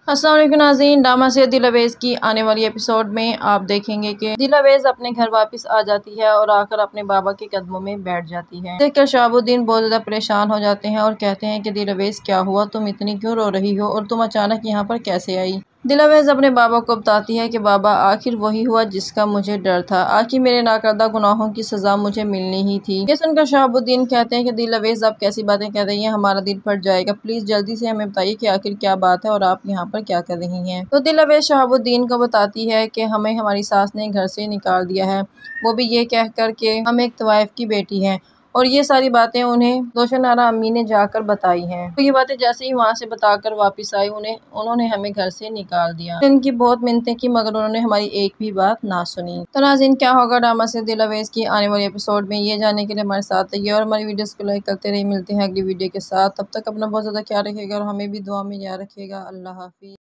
अस्सलाम वालेकुम नाज़रीन, ड्रामा से दिल अवेज़ की आने वाली एपिसोड में आप देखेंगे कि दिल अवेज़ अपने घर वापस आ जाती है और आकर अपने बाबा के कदमों में बैठ जाती है। देखकर शहाबुद्दीन बहुत ज़्यादा परेशान हो जाते हैं और कहते हैं कि दिल अवेज़ क्या हुआ, तुम इतनी क्यों रो रही हो और तुम अचानक यहाँ पर कैसे आई। दिल अवेज़ अपने बाबा को बताती है कि बाबा आखिर वही हुआ जिसका मुझे डर था, आखिर मेरे नाकर्दा गुनाहों की सज़ा मुझे मिलनी ही थी। ये सुनकर शहाबुद्दीन कहते हैं कि दिल अवेज़ आप कैसी बातें कह रही हैं, हमारा दिल फट जाएगा, प्लीज़ जल्दी से हमें बताइए कि आखिर क्या बात है और आप यहाँ पर क्या कर रही हैं। तो दिल अवेज़ शहाबुद्दीन को बताती है कि हमें हमारी सास ने घर से निकाल दिया है, वो भी ये कह कर के हम एक तवाइफ की बेटी हैं, और ये सारी बातें उन्हें रोशन आरा अम्मी ने जाकर बताई हैं। तो ये बातें जैसे ही वहाँ से बताकर वापस आई, उन्होंने हमें घर से निकाल दिया। इनकी बहुत मिन्नतें की मगर उन्होंने हमारी एक भी बात ना सुनी। तो नाज़रीन, क्या होगा ड्रामा से दिल अवेज़ की आने वाली एपिसोड में, ये जानने के लिए हमारे साथ रहिए और हमारी वीडियोस को लाइक करते रहिए। मिलते हैं अगली वीडियो के साथ, तब तक अपना बहुत ज़्यादा ख्याल रखिएगा और हमें भी दुआ में याद रखिएगा। अल्लाह हाफिज़।